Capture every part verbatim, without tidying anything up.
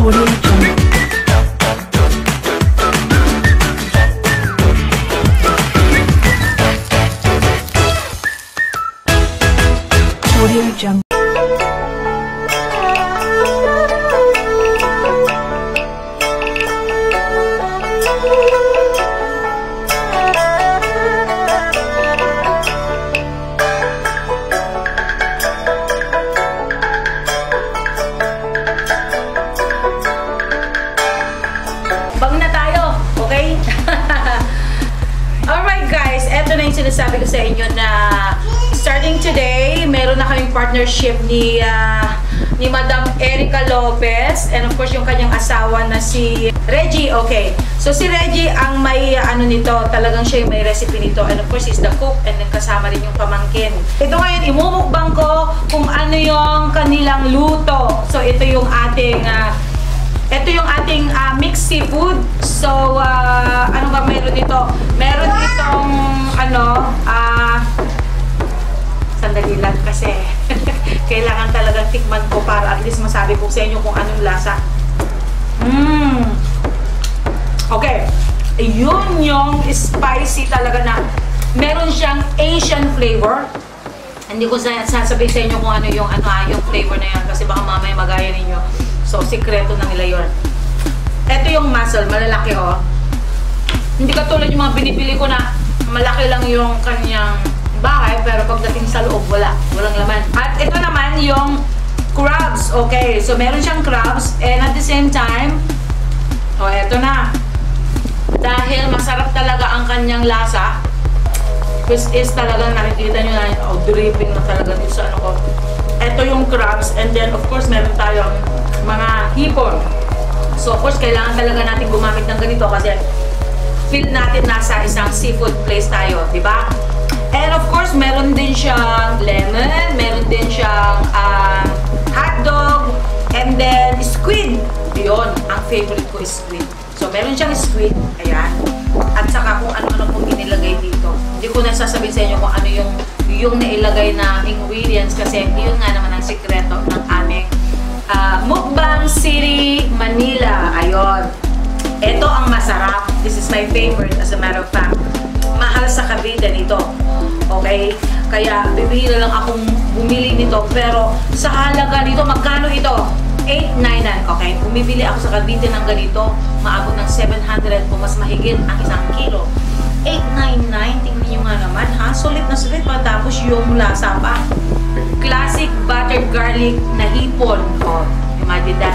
Audio Jungle. Audio Jungle. Sinasabi ko sa inyo na starting today, meron na kaming partnership ni uh, ni Madam Erica Lopez and of course yung kanyang asawa na si Reggie. Okay, so si Reggie ang may uh, ano nito, talagang siya yung may recipe nito and of course is the cook and then kasama rin yung pamangkin. Ito ngayon, imumukbang ko kung ano yung kanilang luto. So ito yung ating uh, ito yung ating uh, mixed seafood. So, uh, ano ba meron dito? Meron ditong, ano, ah, uh, sandali lang kasi kailangan talagang tikman ko para at least masabi ko sa inyo kung anong lasa. Mmm. Okay. Yun yung spicy talaga na meron siyang Asian flavor. Hindi ko sasabihin sa inyo kung ano yung, ano, yung flavor na yan kasi baka mamaya magaya ninyo. So, sikreto na nila yun. Ito yung mussel, malalaki oh. Hindi katulad yung mga binibili ko na malaki lang yung kanyang bahay, pero pagdating sa loob, wala. Walang laman. At ito naman yung crabs, okay. So, meron siyang crabs and at the same time, oh, ito na. Dahil masarap talaga ang kanyang lasa, which is talaga nakikita nyo na, oh, dripping na talaga dito sa ano ko. Ito yung crabs and then of course meron tayong mga hipon. So of course kailangan talaga natin gumamit ng ganito kasi feel natin nasa isang seafood place tayo, di ba? And of course meron din siyang lemon, meron din siyang uh, hotdog, and then squid. Yun, ang favorite ko is squid. So meron siyang squid, ayan. At saka kung ano-ano pong inilagay dito. Hindi ko na sasabihin sa inyo kung ano yung yung nailagay na ingredients kasi yun nga naman ang sikreto ng aming uh, Mukbang City, Manila. Ayun. Ito ang masarap. This is my favorite as a matter of fact. Mahal sa Cavite nito. Okay? Kaya bibili na lang akong bumili nito. Pero sa halaga nito, magkano ito? eight ninety-nine. Okay? Bumibili ako sa Cavite ng ganito, maabot ng seven hundred kung mas mahigit ang isang kilo. eight ninety-nine. Tingnan nyo nga naman, ha? Sulit na sulit pa. Tapos yung lasa pa. Classic buttered garlic na hipon. Oh, imagine that.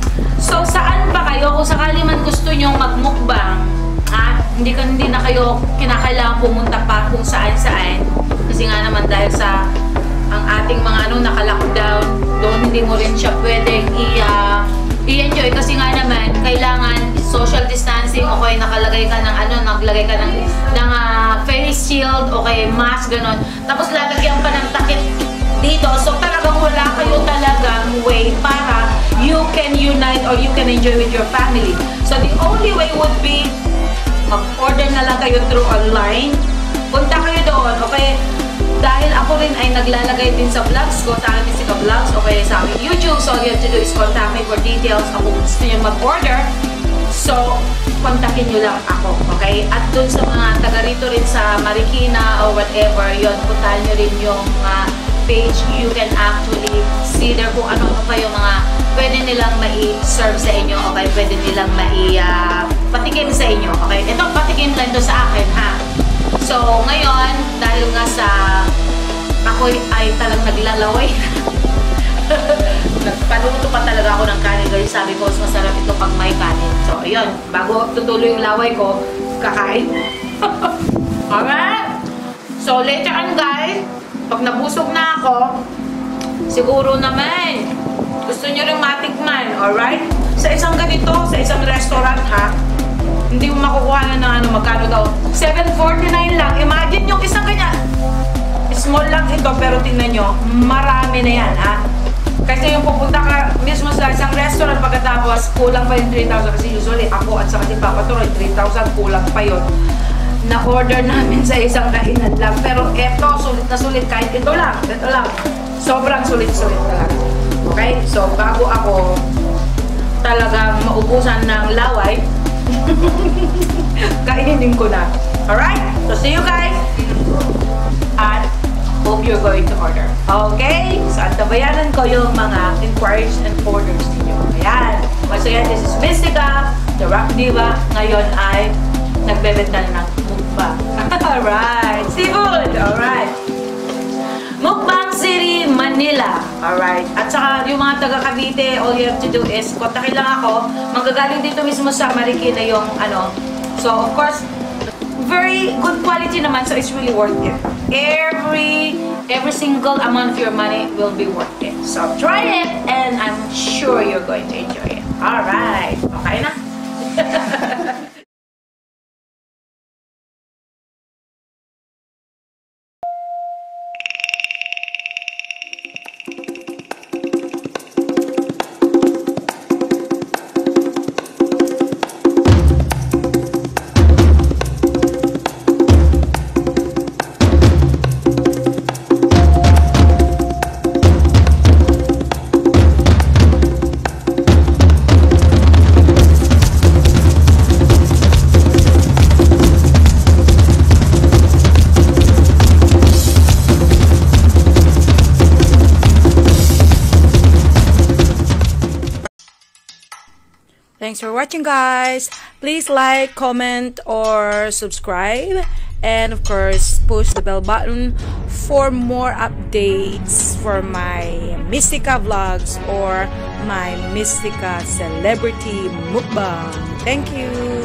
So, saan ba kayo? Kung sakali man gusto nyong magmukbang, ha? Hindi, ka, hindi na kayo kinakailangan pumunta pa kung saan-saan. Kasi nga naman dahil sa ang ating mga ano, naka-lockdown, doon hindi mo rin siya pwedeng i- i-enjoy kasi nga naman kailangan social distancing o kaya nakalagay ka ng ano, naglagay ka ng, ng uh, face shield o kaya mask, ganon. Tapos lalagyan pa ng takip dito. So talagang wala kayo talagang way para you can unite or you can enjoy with your family. So the only way would be mag-order na lang kayo through online. Punta kayo doon, okay? Dahil ako rin ay naglalagay din sa vlogs ko, sa aming Sika Vlogs, o kaya sa aming YouTube. So, all you have to do is contact me for details. Ako gusto nyo mag-order. So, kontakin nyo lang ako, okay? At dun sa mga taga rito rin sa Marikina or whatever, yun, puntahan nyo rin yung uh, page. You can actually see there kung ano-ano pa yung mga pwede nilang mai-serve sa inyo, okay? Pwede nilang mai-patikim uh, sa inyo, okay? Ito, patikim lang ito sa akin, ha? So, ngayon, dahil nga sa ako ay talagang naglalaway. Nagpaluto pa talaga ako ng kanin kasi sabi ko, mas masarap ito pag may kanin. So, ayun, bago tutuloy yung laway ko, kakain. Alright? So, later on guys, pag nabusog na ako, siguro naman, gusto nyo rin matikman, alright? Sa isang ganito, sa isang restaurant ha, hindi mo makukuha na ng ano, magkano daw. seven forty-nine lang. Imagine yung isang ganyan. Small lang ito, pero tingnan nyo, marami na yan, ha? Kasi yung pupunta ka mismo sa isang restaurant pagkatapos, kulang pa yung three thousand. Kasi usually, ako at saka si Papa Toroy, three thousand, kulang pa yun. Na-order namin sa isang kainan lang. Pero eto, sulit na sulit. Kahit ito lang, ito lang. Sobrang sulit-sulit talaga. Okay? So, bago ako talagang maubusan ng laway, kainin ko na. Alright? So, see you guys. At hope you're going to order. Okay? So, antabayanan ko yung mga inquiries and orders ninyo. Ayan. Once again, this is Mystica, the Rock Diva. Ngayon ay nagbebenta na ng mukbang. Alright. Seafood. Alright. Mukbang City, Manila. Alright. At saka yung mga taga Cavite, all you have to do is kontakin lang ako. Manggagaling dito mismo sa Marikina yung ano. So, of course, very good quality naman. So, it's really worth it. Every, every single amount of your money will be worth it. So, try it and I'm sure you're going to enjoy it. Alright. Okay na? Thanks for watching, guys. Please like, comment, or subscribe. And of course, push the bell button for more updates for my Mystica vlogs or my Mystica celebrity mukbang. Thank you.